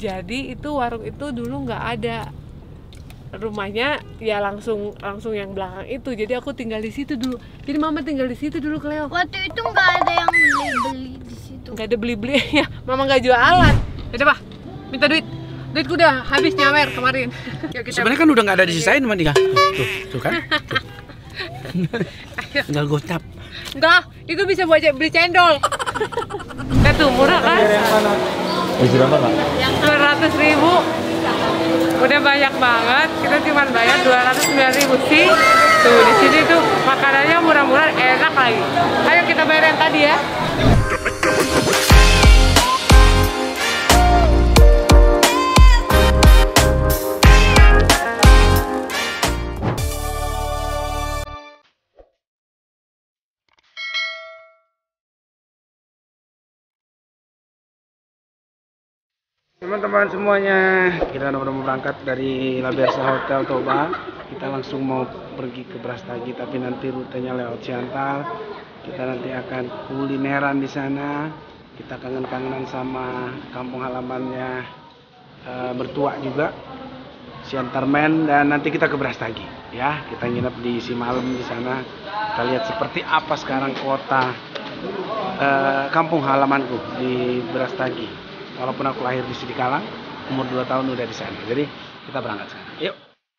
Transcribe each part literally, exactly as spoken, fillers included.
Jadi itu warung itu dulu nggak ada, rumahnya ya langsung langsung yang belakang itu. Jadi aku tinggal di situ dulu. Jadi mama tinggal di situ dulu, Cleo. Waktu itu nggak ada yang beli-beli di situ. Nggak ada beli-beli ya, mama nggak jualan. Udah pak, minta duit. Duitku udah habis nyawer kemarin. Sebenarnya kan udah nggak ada disisain sama dia. Tuh, tuh kan. Tuh. Tinggal gocap. Enggak, itu bisa buat beli cendol. Lihat tuh, murah kan? Berapa Pak? Yang dua ratus ribu. Udah banyak banget, kita cuma bayar dua ratus sembilan ribu sih. Tuh, di sini tuh makanannya murah-murah, enak lagi. Ayo kita bayar yang tadi ya. Teman-teman semuanya, kita udah mau berangkat dari La Bersa Hotel Toba. Kita langsung mau pergi ke Brastagi, tapi nanti rutenya lewat Siantar. Kita nanti akan kulineran di sana. Kita kangen-kangenan sama kampung halamannya uh, bertua juga, Siantar Men, dan nanti kita ke Brastagi. Ya, kita nginep di Simalem di sana. Kita lihat seperti apa sekarang kota uh, kampung halamanku di Brastagi. Walaupun aku lahir di Sidikalang, umur dua tahun udah di sana. Jadi kita berangkat sekarang. Yuk.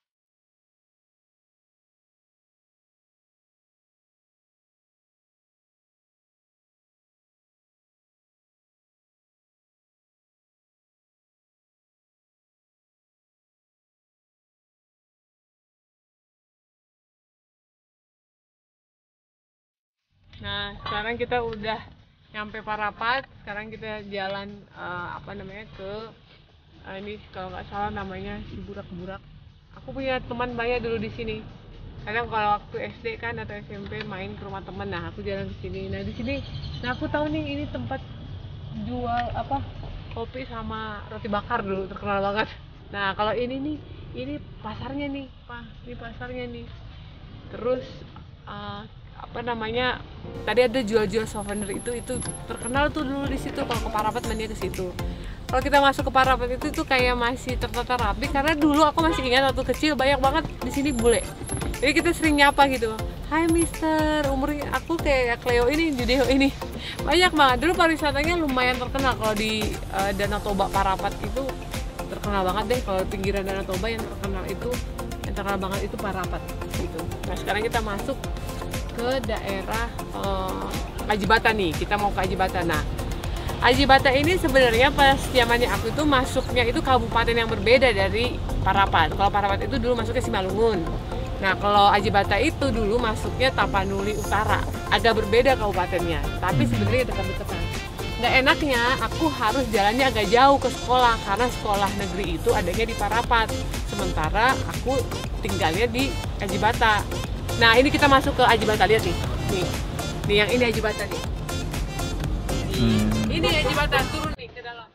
Nah, sekarang kita udah nyampe Parapat. Sekarang kita jalan uh, apa namanya ke uh, ini kalau nggak salah namanya Ciburak-Burak. Aku punya teman banyak dulu di sini. Kadang kalau waktu S D kan atau S M P main ke rumah teman. Nah, aku jalan ke sini. Nah, di sini nah aku tahu nih ini tempat jual apa? Kopi sama roti bakar dulu, terkenal banget. Nah, kalau ini nih, ini pasarnya nih, Pak. Ini pasarnya nih. Terus uh, apa namanya, tadi ada jual-jual souvenir, itu itu terkenal tuh dulu di situ. Kalau ke Parapat mainnya ke situ. Kalau kita masuk ke Parapat itu tuh kayak masih tertata rapi, karena dulu aku masih ingat waktu kecil banyak banget di sini bule. Jadi kita sering nyapa gitu, hai mister, umurnya aku kayak Cleo ini, Judeo ini. Banyak banget, dulu pariwisatanya lumayan terkenal. Kalau di uh, Danau Toba Parapat itu terkenal banget deh. Kalau pinggiran Danau Toba yang terkenal itu, yang terkenal banget itu Parapat gitu. Nah, sekarang kita masuk ke daerah uh, Ajibata nih, kita mau ke Ajibata. Nah, Ajibata ini sebenarnya pas zamannya aku itu masuknya itu kabupaten yang berbeda dari Parapat. Kalau Parapat itu dulu masuknya Simalungun. Nah, kalau Ajibata itu dulu masuknya Tapanuli Utara. Agak berbeda kabupatennya, tapi sebenarnya dekat-dekatan. Nggak enaknya aku harus jalannya agak jauh ke sekolah, karena sekolah negeri itu adanya di Parapat. Sementara aku tinggalnya di Ajibata. Nah, ini kita masuk ke Ajibata, lihat nih. Nih. Nih yang ini Ajibata nih. Hmm. Ini Ajibata, turun nih ke dalam.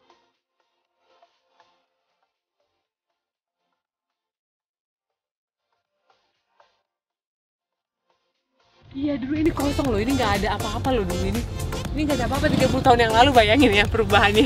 Iya, dulu ini kosong loh, ini nggak ada apa-apa loh dulu ini. Ini nggak ada apa-apa tiga puluh tahun yang lalu, bayangin ya perubahannya.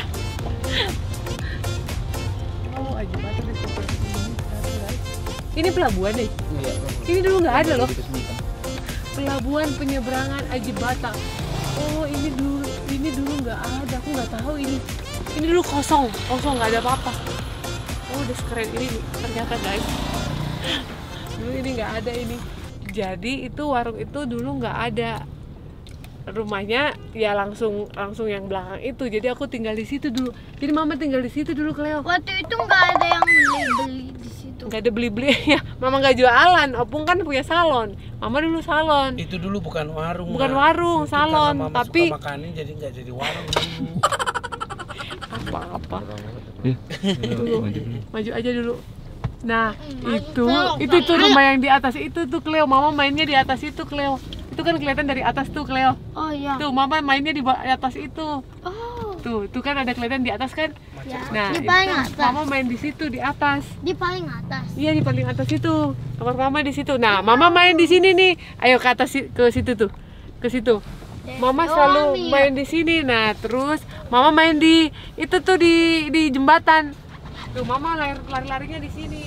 Oh, Ajibata udah seperti ini. Ini pelabuhan deh. Iya. Ini dulu nggak ada loh. Pelabuhan penyeberangan Ajibata. Oh, ini dulu, ini dulu nggak ada. Aku nggak tahu ini. Ini dulu kosong, kosong nggak ada apa-apa. Oh, udah sekeren ini nih, ternyata guys. Dulu ini nggak ada ini. Jadi itu warung itu dulu nggak ada, rumahnya ya langsung langsung yang belakang itu. Jadi aku tinggal di situ dulu. Jadi mama tinggal di situ dulu, Cleo. Waktu itu nggak ada yang beli-beli di situ. Nggak ada beli-beli ya. Mama nggak jualan. Opung kan punya salon. Mama dulu salon. Itu dulu bukan warung. Bukan nah. warung, itu salon. Mama tapi suka makanin jadi nggak jadi warung dulu. Apa-apa. Dulu. Maju aja dulu. Nah, itu itu tuh rumah yang di atas itu tuh, Cleo. Mama mainnya di atas itu, Cleo. Itu kan kelihatan dari atas tuh, Cleo. Oh iya. Tuh, mama mainnya di atas itu. Oh. Tuh, tuh kan ada kelihatan di atas kan? Ya. Nah, Di paling itu, atas. mama main di situ di atas. Di paling atas. Iya, di paling atas itu. Kamar mama di situ. Nah, mama main di sini nih. Ayo ke atas, ke situ tuh. Ke situ. Mama selalu main di sini. Nah, terus Mama main di itu tuh di di jembatan. Tuh Mama lari lari-larinya di sini.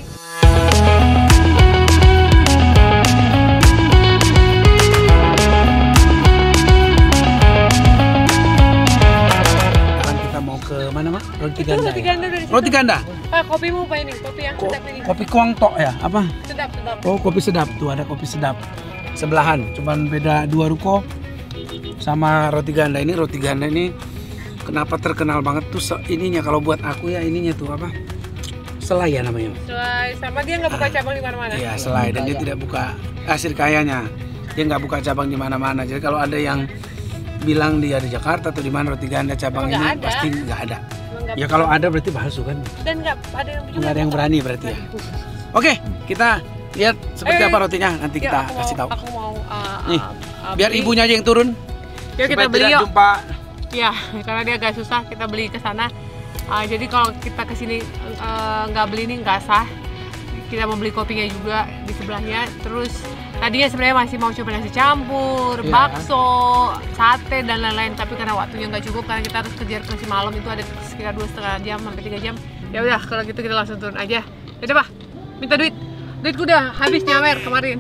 Sekarang kita mau ke mana, Mak? Roti Ganda. Roti ya? Ganda dari situ. Roti Ganda. Ah, kopimu apa ini? Kopi yang Ko sedap ini. kopi Kuangtok ya? Apa? Sedap, sedap. Oh, kopi sedap. Tuh ada kopi sedap. Sebelahan, cuman beda dua ruko sama Roti Ganda. Ini Roti Ganda ini kenapa terkenal banget tuh se- ininya kalau buat aku ya ininya tuh apa? Selai ya namanya. Selai sama dia nggak buka cabang di mana-mana. Iya, selai dan dia tidak buka hasil kayanya. Dia nggak buka cabang di mana-mana. Jadi kalau ada yang bilang dia di Jakarta atau di mana Roti Ganda cabang Emang ini nggak ada? pasti nggak ada. Emang nggak Ya kalau ada berarti palsu kan? Dan nggak ada yang Nggak ada yang berani berarti ya. Oke, kita lihat seperti Ayo, apa rotinya nanti Ya, kita aku kasih mau- tahu. Aku mau uh, Nih, uh, biar beli. ibunya aja yang turun. Yuk kita supaya beli tidak yuk. jumpa. Ya, karena dia agak susah kita beli ke sana. Uh, jadi kalau kita kesini uh, nggak beli ini nggak sah. Kita mau beli kopinya juga di sebelahnya. Terus tadinya sebenarnya masih mau coba nasi campur, Iya. bakso, sate dan lain-lain. Tapi karena waktunya nggak cukup karena kita harus kejar ke si malam itu ada sekitar dua setengah jam sampai tiga jam. Ya udah kalau gitu kita langsung turun aja. Yaudah Pak, minta duit. Duitku udah habis nyawer kemarin.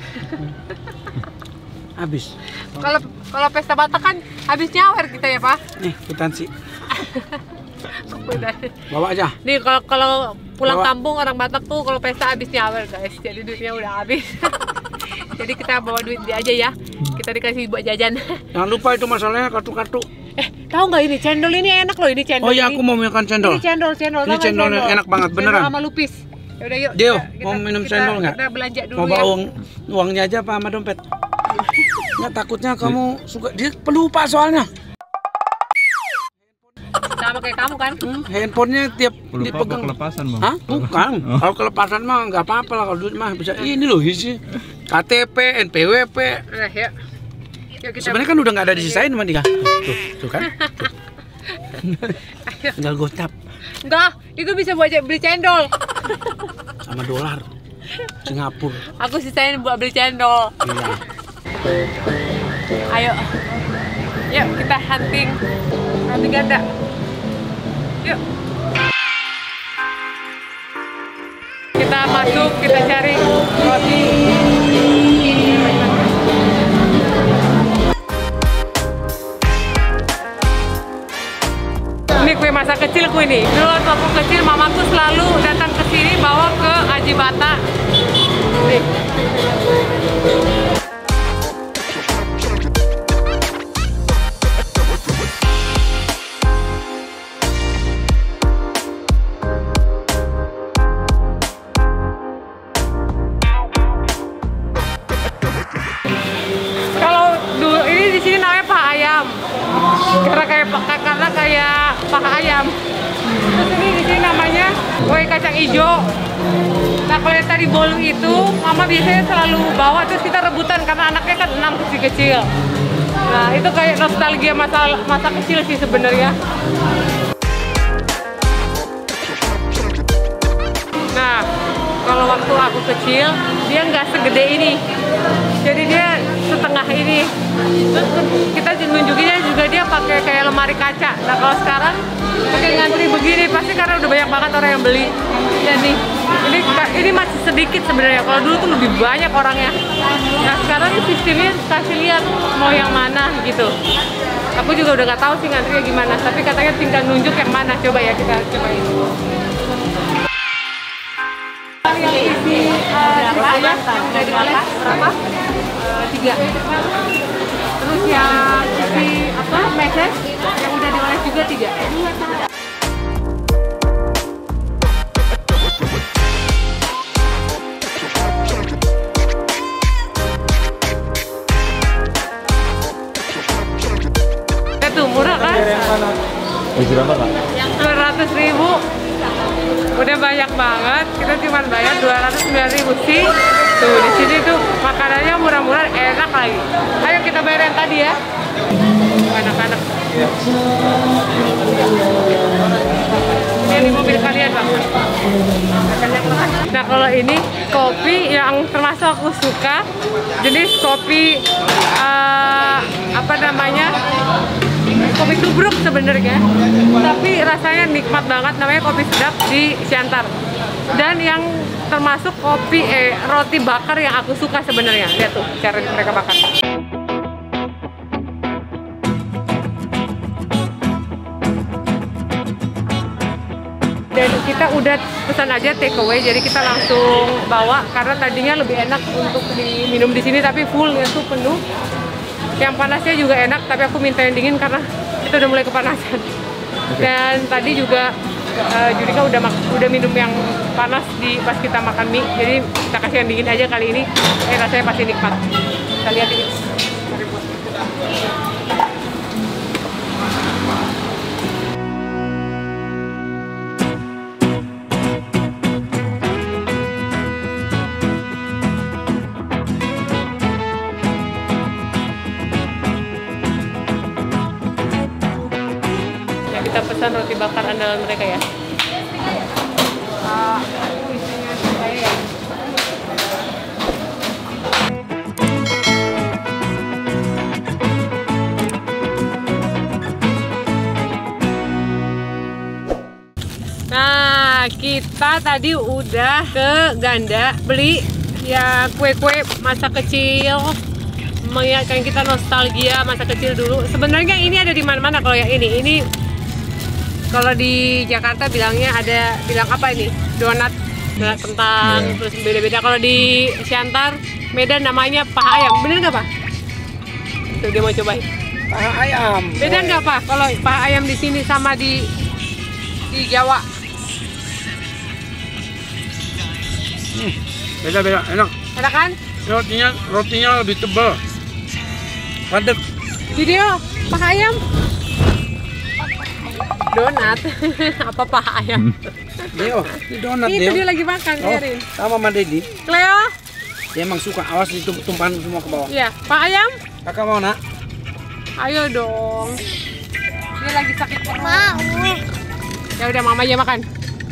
Habis. Kalau kalau pesta Batak kan habis nyawer kita ya Pak. Nih, kwitansi. Udah. Bawa aja. Nih kalau kalau pulang Bawa. kampung orang Batak tuh kalau pesta habis nyawer guys, jadi duitnya udah habis. Jadi kita bawa duit dia aja ya. Kita dikasih buat jajan. Jangan lupa itu masalahnya kartu-kartu. Eh tahu nggak ini cendol ini enak loh ini cendol. Oh iya, ini. aku mau makan cendol. Ini cendol cendol. Ini tau nggak cendolnya enak banget, Cendol beneran. sama lupis. Ya udah yuk. Dio, kita- mau kita- minum kita- cendol nggak? Kita belanja dulu Mau bawa ya. uang, uangnya aja apa sama dompet? Nggak, takutnya kamu suka dia pelupa soalnya. Sama kayak kamu kan. Hmm, handphonenya tiap Lupa dipegang. apa kelepasan, Bang? Hah? Bukan. Kalau kelepasan mah nggak apa-apa lah, kalau duit mah bisa ini loh isi K T P, N P W P. Nah, ya. Yuk kita. Sebenarnya kan udah nggak ada disisain sama dia. Tuh, tuh kan. Tuh. Tinggal gocap Enggak, itu bisa buat beli cendol. sama dolar Singapura. Aku sisain buat beli cendol. Iya. Ayo. Yuk kita hunting Roti Ganda. Yuk. Kita masuk, kita cari roti. Ini kue masa kecilku ini. Dulu waktu aku kecil, mamaku selalu datang ke sini bawa ke Aji Bata. Nih. Kalau dulu ini di sini namanya paha ayam. Karena kayak karena kayak paha ayam. Terus ini di sini namanya kue kacang hijau. Nah kalau yang tadi bolu itu, mama biasanya selalu bawa terus kita rebutan karena anaknya kan enam kecil-kecil. Nah itu kayak nostalgia masa masa kecil sih sebenarnya. Nah kalau waktu aku kecil dia nggak segede ini, jadi dia setengah ini. Terus kita nunjukinnya juga dia pakai kayak lemari kaca. Nah kalau sekarang pakai ngantri begini pasti karena udah banyak banget orang yang beli. Dan nih ini ini masih sedikit sebenarnya. Kalau dulu tuh lebih banyak orangnya. Nah sekarang sistemnya kasih lihat mau yang mana gitu. Aku juga udah nggak tahu sih ngantrinya gimana. Tapi katanya tinggal nunjuk yang mana. Coba ya kita cobain. Yang isi uh, ayam yang udah dioles berapa? Uh, tiga. Terus yang isi apa? Meses yang udah dioles juga tiga. Itu murah kan? Isi berapa, Pak? dua ratus ribu. Udah banyak banget, kita cuma bayar dua ratus sembilan ribu sih. Tuh di sini tuh makanannya murah-murah, enak lagi. Ayo kita bayar yang tadi ya. Anak-anak. Ini di mobil kalian bang. Nah kalau ini kopi yang termasuk aku suka, jenis kopi uh, apa namanya, kopi tubruk sebenarnya, tapi rasanya nikmat banget, namanya kopi sedap di Siantar. Dan yang termasuk kopi eh roti bakar yang aku suka sebenarnya, lihat tuh cara mereka bakar. Dan kita udah pesan aja take away, jadi kita langsung bawa karena tadinya lebih enak untuk diminum di sini, tapi full itu penuh. Yang panasnya juga enak, tapi aku minta yang dingin karena itu udah mulai kepanasan. Dan tadi juga uh, Judika udah udah minum yang panas di pas kita makan mie, jadi kita kasih yang dingin aja kali ini. Eh rasanya pasti nikmat. Kita lihat ini. Kita pesan roti bakar andalan mereka ya. Uh, isinya saya ya. Nah, kita tadi udah ke Ganda beli ya kue-kue masa kecil, mengingatkan kita nostalgia masa kecil dulu. Sebenarnya ini ada di mana-mana kalau yang ini. Ini kalau di Jakarta bilangnya ada, bilang apa ini? Donat, donat kentang, yeah. Terus beda-beda. Kalau di Siantar, Medan namanya paha ayam. Bener nggak Pak? Tuh dia mau cobain. Paha ayam. Beda nggak Pak? Kalau paha ayam di sini sama di di Jawa? Hmm, beda-beda, enak. Enak kan? Rotinya, rotinya lebih tebal, padat. Video paha ayam. Donat. Apa paha ayam? Deo, ini donat Itu Deo. dia lagi makan, Oh, biarin. sama Mama Dedi. Cleo? Dia emang suka, awas ditumpahan semua ke bawah. Iya, paha ayam? Kakak mau nak? Ayo dong. Dia lagi sakit perut. Mau. Ya udah Mama aja makan.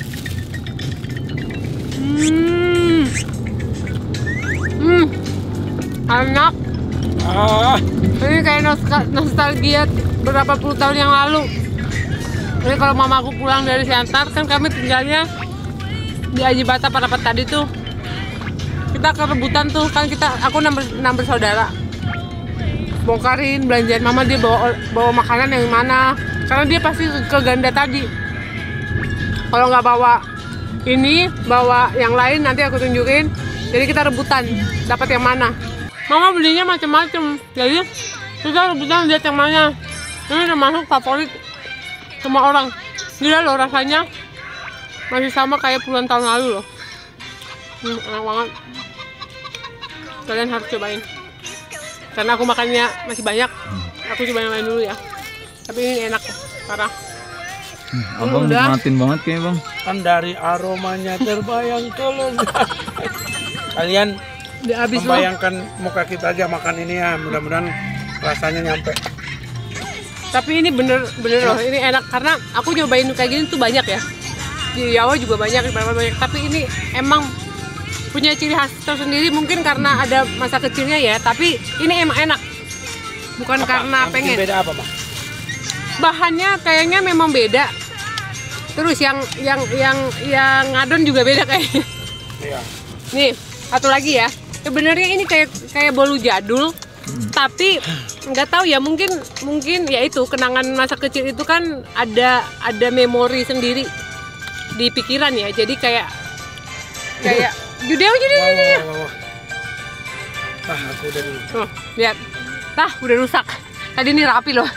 Hmm. Hmm. Enak. Ah, Ini kayak nostal- nostalgia beberapa puluh tahun yang lalu. Jadi kalau mama aku pulang dari Siantar, kan kami tinggalnya di Aji Bata Parapat tadi tuh. Kita kerebutan tuh, kan kita, aku enam, enam bersaudara. Bongkarin belanjaan mama, dia bawa bawa makanan yang mana. Karena dia pasti ke Ganda tadi. Kalau nggak bawa ini, bawa yang lain nanti aku tunjukin. Jadi kita rebutan, dapat yang mana. Mama belinya macam-macam. Jadi kita rebutan lihat yang mana. Ini udah masuk favorit semua orang. Gila loh, rasanya masih sama kayak puluhan tahun lalu loh. Hmm, enak banget. Kalian harus cobain. Karena aku makannya masih banyak, aku coba yang lain dulu ya. Tapi ini enak, parah. Hmm, abang udah. nikmatin banget kayaknya bang. kan dari aromanya terbayang kalau kalian Udah habis loh. membayangkan muka kita aja makan ini ya, mudah-mudahan rasanya nyampe. Tapi ini bener-bener loh, ini enak karena aku nyobain kayak gini tuh banyak ya. Di Jawa juga banyak, di mana banyak. Tapi ini emang punya ciri khas tersendiri, mungkin karena ada masa kecilnya ya. Tapi ini emang enak, bukan Apa? karena Yang pengen. beda apa, Bang? Bahannya kayaknya memang beda. Terus yang yang yang yang ngadon juga beda kayaknya. Iya. Nih, satu lagi ya. Sebenarnya ini kayak kayak bolu jadul. Tapi nggak tahu ya, mungkin mungkin ya itu kenangan masa kecil itu kan ada ada memori sendiri di pikiran ya, jadi kayak kayak judeo judeo Wah, judeo. wah, wah, wah. Ah, aku udah dulu. Tuh lihat, tah udah rusak. Tadi ini rapi loh.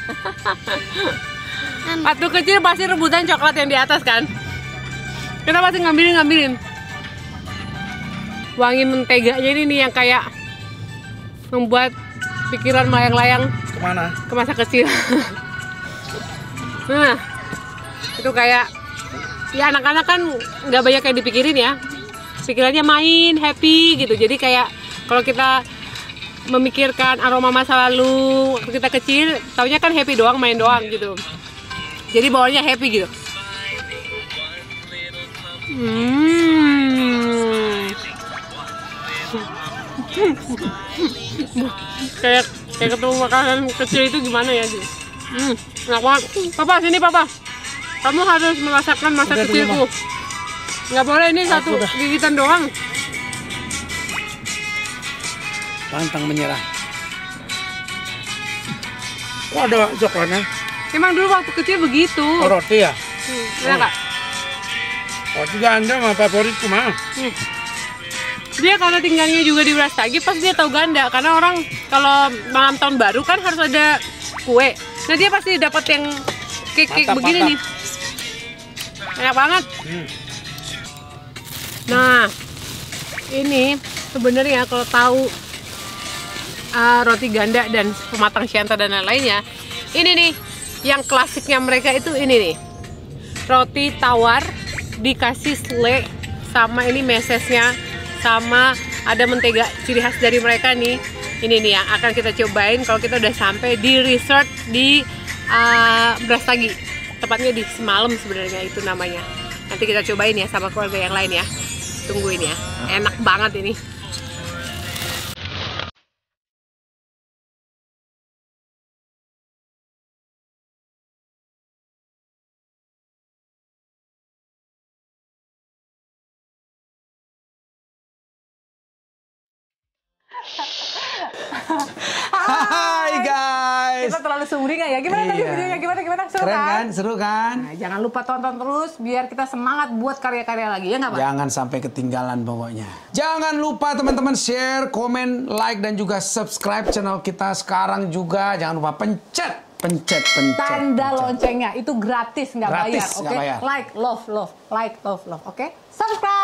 Waktu kecil pasti rebutan coklat yang di atas kan, kita pasti ngambilin ngambilin. Wangi menteganya ini nih yang kayak membuat pikiran melayang-layang Kemana? ke masa kecil. Nah, itu kayak ya anak-anak kan nggak banyak yang dipikirin ya, pikirannya main, happy gitu. Jadi kayak kalau kita memikirkan aroma masa lalu waktu kita kecil, taunya kan happy doang, main doang gitu. Jadi bawahnya happy gitu. Hmm. kayak kayak ketemu makanan kecil itu gimana ya, Ji? Hmm, enak banget. Papa, sini Papa. Kamu harus merasakan masa Udah, kecilku. Nggak boleh, ini satu udah. gigitan doang. Pantang menyerah. Kok ada coklatnya? Emang dulu waktu kecil begitu. Oh, roti ya? Hmm, enak nggak? Roti ganda mah favoritku mah. Hmm. Dia karena tinggalnya juga di Brastagi, pas dia tahu ganda. Karena orang kalau malam tahun baru kan harus ada kue. Nah dia pasti dapat yang cake-cake Mantap, begini mantap. nih. Enak banget. Hmm. Nah, ini sebenarnya kalau tahu uh, roti ganda dan pematang siantar dan lain-lainnya, ini nih yang klasiknya mereka itu ini nih. Roti tawar dikasih sele sama ini mesesnya, sama ada mentega ciri khas dari mereka nih. Ini nih yang akan kita cobain kalau kita udah sampai di resort di uh, Brastagi. Tepatnya di semalam sebenarnya itu namanya. Nanti kita cobain ya sama keluarga yang lain ya. Tungguin ya. Enak banget ini. Hai guys. Kita terlalu sumring ya. Gimana tadi Iya. videonya? Gimana gimana? Seru Keren kan? kan? Seru kan? Nah, jangan lupa tonton terus biar kita semangat buat karya-karya lagi ya nggak Pak? Jangan sampai ketinggalan pokoknya. Jangan lupa teman-teman share, komen, like dan juga subscribe channel kita sekarang juga. Jangan lupa pencet, pencet, pencet. Tanda pencet. loncengnya itu gratis nggak bayar, Gratis, oke? nggak bayar. Like, love, love, like, love, love, oke? Subscribe.